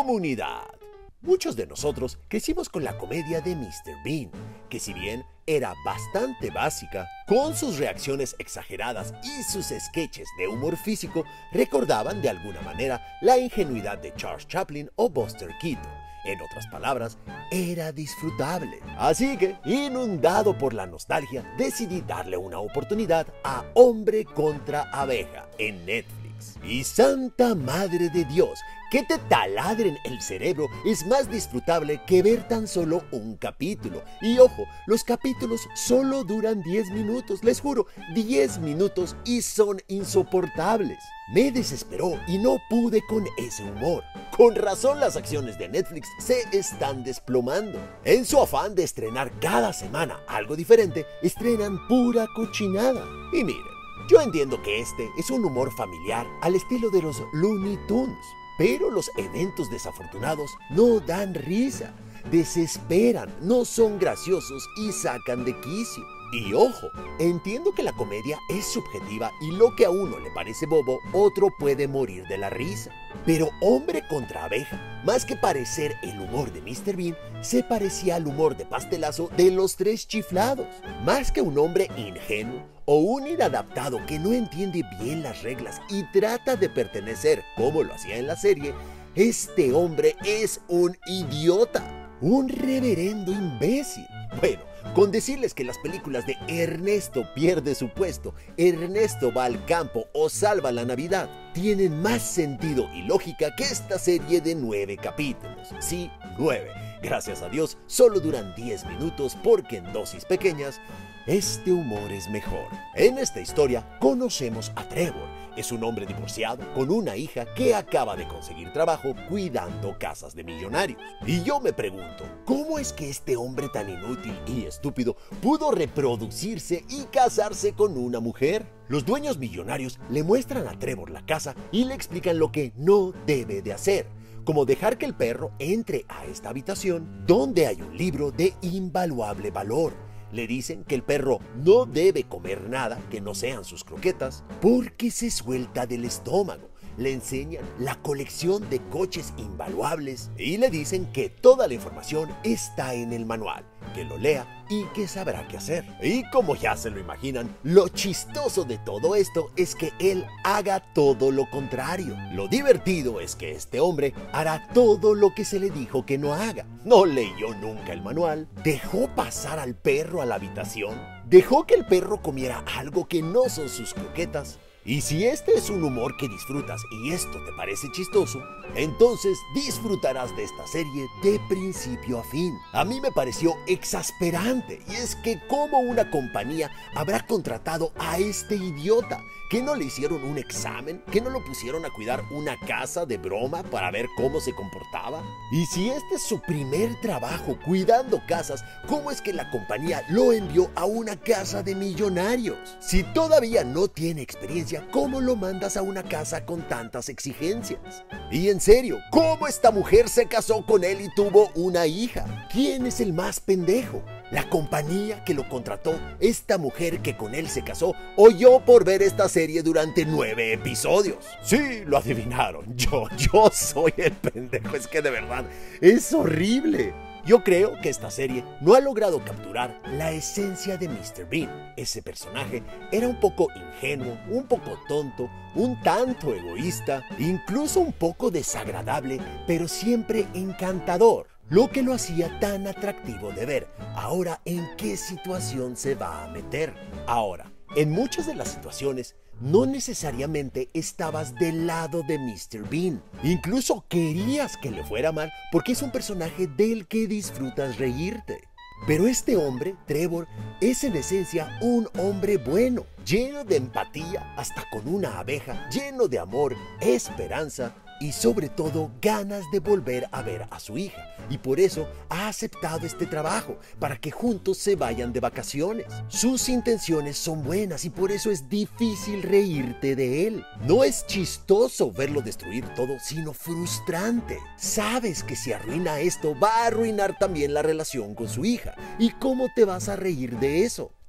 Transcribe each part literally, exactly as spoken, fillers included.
comunidad. Muchos de nosotros crecimos con la comedia de míster Bean, que si bien era bastante básica, con sus reacciones exageradas y sus sketches de humor físico, recordaban de alguna manera la ingenuidad de Charles Chaplin o Buster Keaton. En otras palabras, era disfrutable. Así que, inundado por la nostalgia, decidí darle una oportunidad a Hombre contra Abeja en Netflix. Y santa madre de Dios, que te taladren el cerebro es más disfrutable que ver tan solo un capítulo. Y ojo, los capítulos solo duran diez minutos, les juro, diez minutos, y son insoportables. Me desesperó y no pude con ese humor. Con razón las acciones de Netflix se están desplomando. En su afán de estrenar cada semana algo diferente, estrenan pura cochinada. Y miren, yo entiendo que este es un humor familiar al estilo de los Looney Tunes. Pero los eventos desafortunados no dan risa, desesperan, no son graciosos y sacan de quicio. Y ojo, entiendo que la comedia es subjetiva y lo que a uno le parece bobo, otro puede morir de la risa. Pero Hombre contra Abeja, más que parecer el humor de míster Bean, se parecía al humor de pastelazo de los Tres Chiflados. Más que un hombre ingenuo o un inadaptado que no entiende bien las reglas y trata de pertenecer como lo hacía en la serie, este hombre es un idiota, un reverendo imbécil. Bueno, con decirles que las películas de Ernesto pierde su puesto, Ernesto va al campo o salva la Navidad tienen más sentido y lógica que esta serie de nueve capítulos. Sí, nueve. Gracias a Dios solo duran diez minutos porque en dosis pequeñas este humor es mejor. En esta historia conocemos a Trevor. Es un hombre divorciado con una hija que acaba de conseguir trabajo cuidando casas de millonarios. Y yo me pregunto, ¿cómo es que este hombre tan inútil y estúpido pudo reproducirse y casarse con una mujer? Los dueños millonarios le muestran a Trevor la casa y le explican lo que no debe de hacer, como dejar que el perro entre a esta habitación donde hay un libro de invaluable valor. Le dicen que el perro no debe comer nada que no sean sus croquetas porque se suelta del estómago. Le enseñan la colección de coches invaluables y le dicen que toda la información está en el manual, que lo lea y que sabrá qué hacer. Y como ya se lo imaginan, lo chistoso de todo esto es que él haga todo lo contrario. Lo divertido es que este hombre hará todo lo que se le dijo que no haga. No leyó nunca el manual, dejó pasar al perro a la habitación, dejó que el perro comiera algo que no son sus croquetas. Y si este es un humor que disfrutas y esto te parece chistoso, entonces disfrutarás de esta serie de principio a fin. A mí me pareció exasperante, y es que cómo una compañía habrá contratado a este idiota, que no le hicieron un examen, que no lo pusieron a cuidar una casa de broma para ver cómo se comportaba. Y si este es su primer trabajo cuidando casas, ¿cómo es que la compañía lo envió a una casa de millonarios? Si todavía no tiene experiencia, ¿cómo lo mandas a una casa con tantas exigencias? Y en serio, ¿cómo esta mujer se casó con él y tuvo una hija? ¿Quién es el más pendejo? ¿La compañía que lo contrató, esta mujer que con él se casó, o yo por ver esta serie durante nueve episodios? Sí, lo adivinaron, yo, yo soy el pendejo, es que de verdad, es horrible. Yo creo que esta serie no ha logrado capturar la esencia de míster Bean. Ese personaje era un poco ingenuo, un poco tonto, un tanto egoísta, incluso un poco desagradable, pero siempre encantador. Lo que lo hacía tan atractivo de ver. Ahora, ¿en qué situación se va a meter? Ahora, en muchas de las situaciones, no necesariamente estabas del lado de míster Bean. Incluso querías que le fuera mal porque es un personaje del que disfrutas reírte. Pero este hombre, Trevor, es en esencia un hombre bueno, lleno de empatía, hasta con una abeja, lleno de amor, esperanza y sobre todo ganas de volver a ver a su hija. Y por eso ha aceptado este trabajo, para que juntos se vayan de vacaciones. Sus intenciones son buenas y por eso es difícil reírte de él. No es chistoso verlo destruir todo, sino frustrante. Sabes que si arruina esto, va a arruinar también la relación con su hija. ¿Y cómo te vas a reír de eso?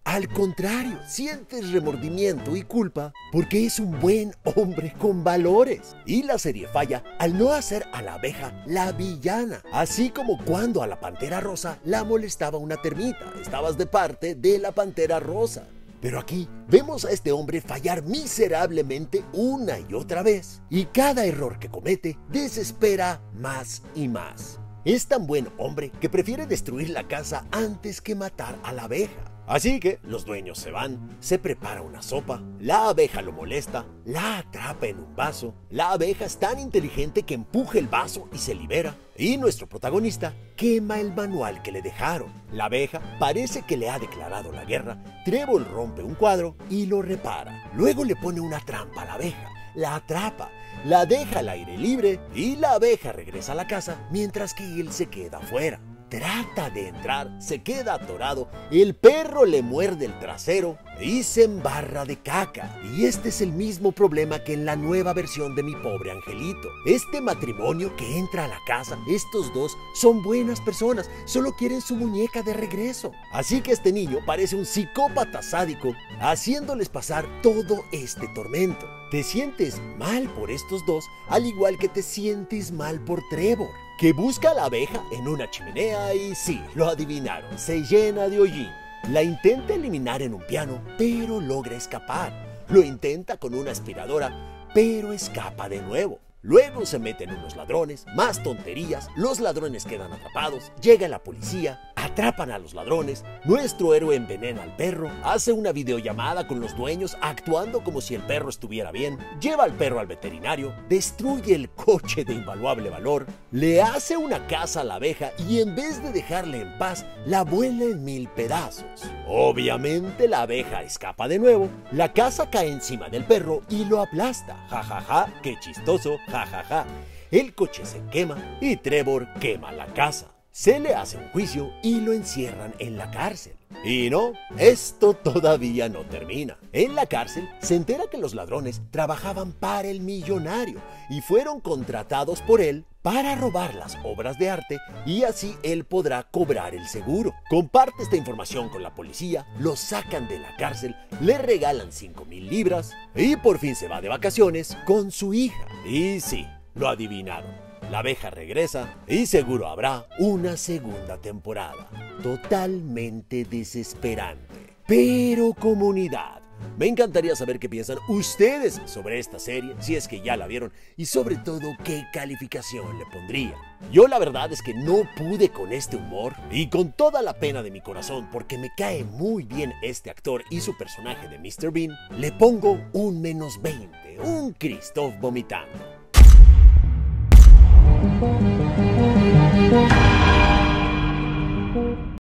Al contrario, sientes remordimiento y culpa porque es un buen hombre con valores. Y la serie falla al no hacer a la abeja la villana, así como cuando a la pantera rosa la molestaba una termita. Estabas de parte de la pantera rosa. Pero aquí vemos a este hombre fallar miserablemente una y otra vez, y cada error que comete desespera más y más. Es tan buen hombre que prefiere destruir la casa antes que matar a la abeja. Así que los dueños se van, se prepara una sopa, la abeja lo molesta, la atrapa en un vaso, la abeja es tan inteligente que empuja el vaso y se libera, y nuestro protagonista quema el manual que le dejaron. La abeja parece que le ha declarado la guerra, Trevor rompe un cuadro y lo repara. Luego le pone una trampa a la abeja, la atrapa, la deja al aire libre y la abeja regresa a la casa mientras que él se queda afuera. Trata de entrar, se queda atorado, el perro le muerde el trasero y se embarra de caca. Y este es el mismo problema que en la nueva versión de Mi Pobre Angelito. Este matrimonio que entra a la casa, estos dos son buenas personas, solo quieren su muñeca de regreso. Así que este niño parece un psicópata sádico, haciéndoles pasar todo este tormento. Te sientes mal por estos dos, al igual que te sientes mal por Trevor, que busca a la abeja en una chimenea y sí, lo adivinaron, se llena de hollín. La intenta eliminar en un piano, pero logra escapar. Lo intenta con una aspiradora, pero escapa de nuevo. Luego se meten unos ladrones, más tonterías, los ladrones quedan atrapados, llega la policía, atrapan a los ladrones, nuestro héroe envenena al perro, hace una videollamada con los dueños actuando como si el perro estuviera bien, lleva al perro al veterinario, destruye el coche de invaluable valor, le hace una casa a la abeja y en vez de dejarle en paz, la vuela en mil pedazos. Obviamente la abeja escapa de nuevo, la casa cae encima del perro y lo aplasta, jajaja, ja, ja, qué chistoso, jajaja. Ja, ja. El coche se quema y Trevor quema la casa. Se le hace un juicio y lo encierran en la cárcel. Y no, esto todavía no termina. En la cárcel se entera que los ladrones trabajaban para el millonario y fueron contratados por él para robar las obras de arte y así él podrá cobrar el seguro. Comparte esta información con la policía, lo sacan de la cárcel, le regalan cinco mil libras y por fin se va de vacaciones con su hija. Y sí, lo adivinaron. La abeja regresa y seguro habrá una segunda temporada. Totalmente desesperante. Pero comunidad, me encantaría saber qué piensan ustedes sobre esta serie, si es que ya la vieron, y sobre todo qué calificación le pondrían. Yo la verdad es que no pude con este humor y con toda la pena de mi corazón porque me cae muy bien este actor y su personaje de míster Bean, le pongo un menos veinte, un Christoph vomitando. Thank you.